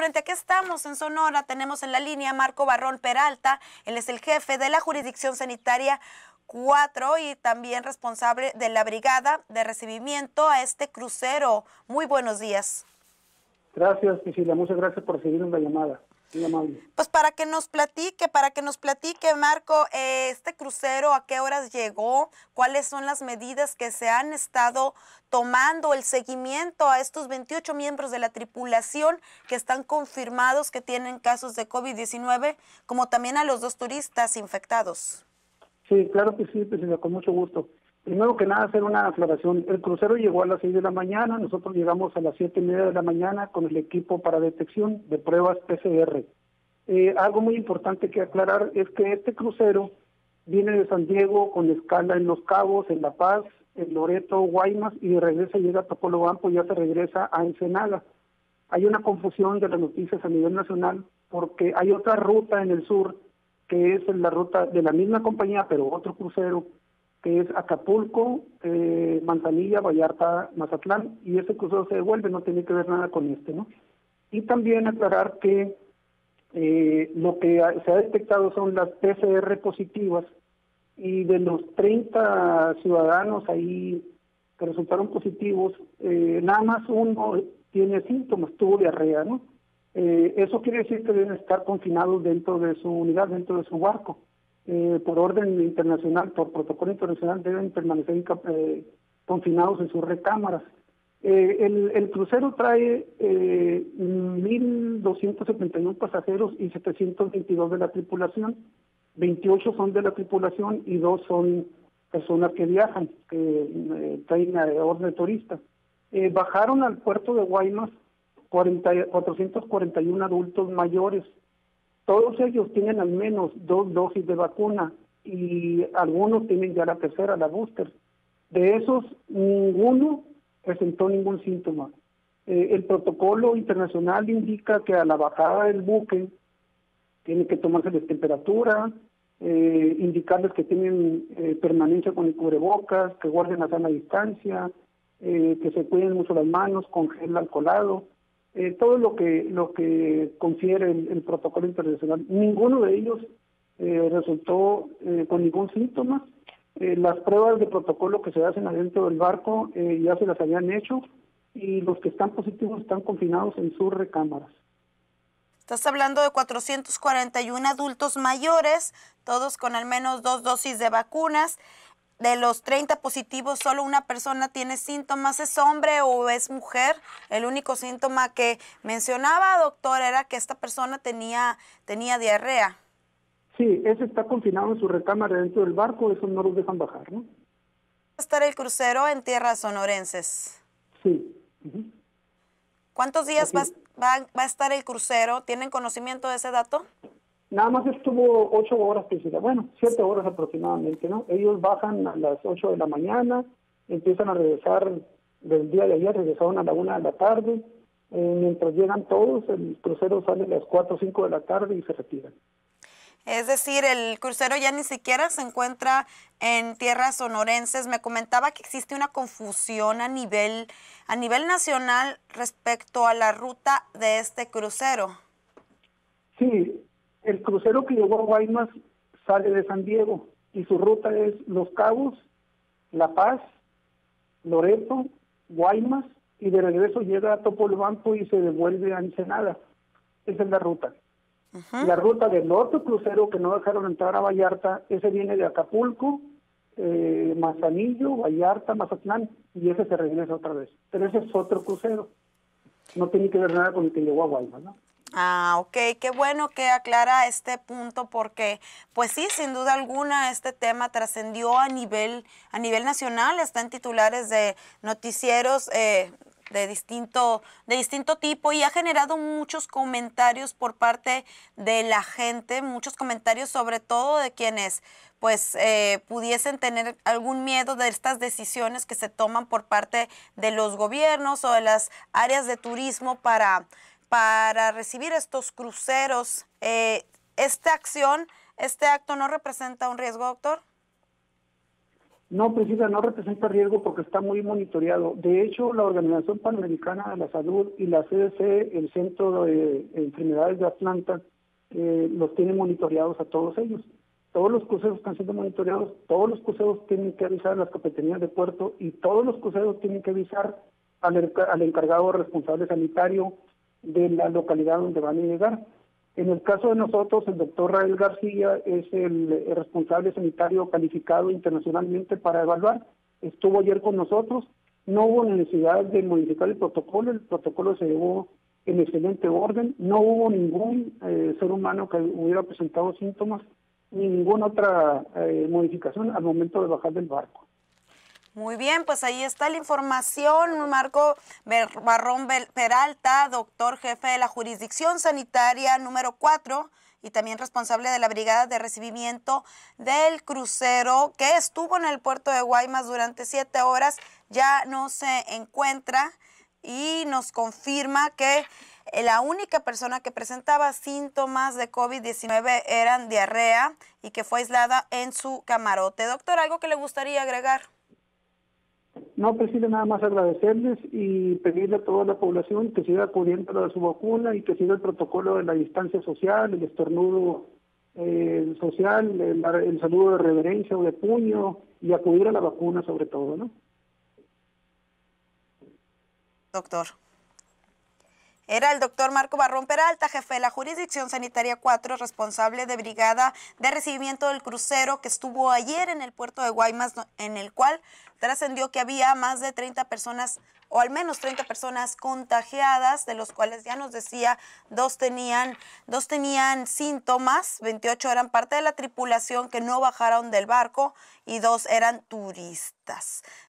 frente a qué estamos en Sonora, tenemos en la línea Marco Barrón Peralta, él es el jefe de la Jurisdicción Sanitaria 4 y también responsable de la brigada de recibimiento a este crucero. Muy buenos días. Gracias, Priscila, muchas gracias por seguir en la llamada. Muy amable. Pues para que nos platique, Marco, este crucero, ¿a qué horas llegó? ¿Cuáles son las medidas que se han estado tomando? El seguimiento a estos 28 miembros de la tripulación que están confirmados que tienen casos de COVID-19, como también a los 2 turistas infectados. Sí, claro que sí, Priscila, con mucho gusto. Primero que nada, hacer una aclaración. El crucero llegó a las 6 de la mañana, nosotros llegamos a las 7:30 de la mañana con el equipo para detección de pruebas PCR. Algo muy importante que aclarar es que este crucero viene de San Diego con escala en Los Cabos, en La Paz, en Loreto, Guaymas, y de regreso llega a Topolobampo y ya se regresa a Ensenada. Hay una confusión de las noticias a nivel nacional porque hay otra ruta en el sur que es la ruta de la misma compañía, pero otro crucero, que es Acapulco, Manzanilla, Vallarta, Mazatlán, y ese crucero se devuelve, no tiene que ver nada con este, ¿no? Y también aclarar que lo que se ha detectado son las PCR positivas, y de los 30 ciudadanos ahí que resultaron positivos, nada más uno tiene síntomas, tuvo diarrea, ¿no? Eso quiere decir que deben estar confinados dentro de su unidad, dentro de su barco. Por orden internacional, por protocolo internacional, deben permanecer confinados en sus recámaras. El crucero trae 1.271 pasajeros y 722 de la tripulación. 28 son de la tripulación y 2 son personas que viajan, que traen a orden de turista. Bajaron al puerto de Guaymas 441 adultos mayores. Todos ellos tienen al menos 2 dosis de vacuna y algunos tienen ya la tercera, la booster. De esos, ninguno presentó ningún síntoma. El protocolo internacional indica que a la bajada del buque tiene que tomarse la temperatura, indicarles que tienen permanencia con el cubrebocas, que guarden la sana distancia, que se cuiden mucho las manos con gel alcoholado. Todo lo que confiere el protocolo internacional. Ninguno de ellos resultó con ningún síntoma. Las pruebas de protocolo que se hacen adentro del barco ya se las habían hecho, y los que están positivos están confinados en sus recámaras. Estás hablando de 441 adultos mayores, todos con al menos 2 dosis de vacunas. De los 30 positivos, solo una persona tiene síntomas. ¿Es hombre o es mujer? El único síntoma que mencionaba, doctor, era que esta persona tenía diarrea. Sí, ese está confinado en su recámara dentro del barco, eso no los dejan bajar, ¿no? ¿Va a estar el crucero en tierras sonorenses? Sí. ¿Cuántos días va a estar el crucero? ¿Tienen conocimiento de ese dato? Nada más estuvo 8 horas, bueno, 7 horas aproximadamente, ¿no? Ellos bajan a las 8 de la mañana, empiezan a regresar del día de ayer, regresaron a la 1 de la tarde, mientras llegan todos, el crucero sale a las 4 o 5 de la tarde y se retiran. Es decir, el crucero ya ni siquiera se encuentra en tierras sonorenses. Me comentaba que existe una confusión a nivel nacional respecto a la ruta de este crucero. Sí, el crucero que llegó a Guaymas sale de San Diego y su ruta es Los Cabos, La Paz, Loreto, Guaymas, y de regreso llega a Topolobampo y se devuelve a Ensenada. Esa es la ruta. La ruta del otro crucero que no dejaron entrar a Vallarta, ese viene de Acapulco, Manzanillo, Vallarta, Mazatlán, y ese se regresa otra vez. Pero ese es otro crucero. No tiene que ver nada con el que llegó a Guaymas, ¿no? Ah, ok, qué bueno que aclara este punto porque, pues sí, sin duda alguna este tema trascendió a nivel nacional, está en titulares de noticieros de distinto tipo y ha generado muchos comentarios por parte de la gente, muchos comentarios sobre todo de quienes pues pudiesen tener algún miedo de estas decisiones que se toman por parte de los gobiernos o de las áreas de turismo para recibir estos cruceros. ¿Esta acción, este acto no representa un riesgo, doctor? No, Priscila, no representa riesgo porque está muy monitoreado. De hecho, la Organización Panamericana de la Salud y la CDC, el Centro de Enfermedades de Atlanta, los tienen monitoreados a todos ellos. Todos los cruceros están siendo monitoreados, todos los cruceros tienen que avisar a las capitanías de puerto y todos los cruceros tienen que avisar al encargado responsable sanitario de la localidad donde van a llegar. En el caso de nosotros, el doctor Rael García es el responsable sanitario calificado internacionalmente para evaluar. Estuvo ayer con nosotros, no hubo necesidad de modificar el protocolo se llevó en excelente orden, no hubo ningún ser humano que hubiera presentado síntomas, ni ninguna otra modificación al momento de bajar del barco. Muy bien, pues ahí está la información. Marco Barrón Peralta, doctor jefe de la jurisdicción sanitaria número 4 y también responsable de la brigada de recibimiento del crucero que estuvo en el puerto de Guaymas durante 7 horas, ya no se encuentra y nos confirma que la única persona que presentaba síntomas de COVID-19 eran diarrea y que fue aislada en su camarote. Doctor, ¿algo que le gustaría agregar? No, Priscila, nada más agradecerles y pedirle a toda la población que siga acudiendo a su vacuna y que siga el protocolo de la distancia social, el estornudo social, el saludo de reverencia o de puño y acudir a la vacuna sobre todo, ¿no? Doctor. Era el doctor Marco Barrón Peralta, jefe de la jurisdicción sanitaria 4, responsable de brigada de recibimiento del crucero que estuvo ayer en el puerto de Guaymas, en el cual trascendió que había más de 30 personas, o al menos 30 personas contagiadas, de los cuales ya nos decía, dos tenían síntomas, 28 eran parte de la tripulación que no bajaron del barco y 2 eran turistas.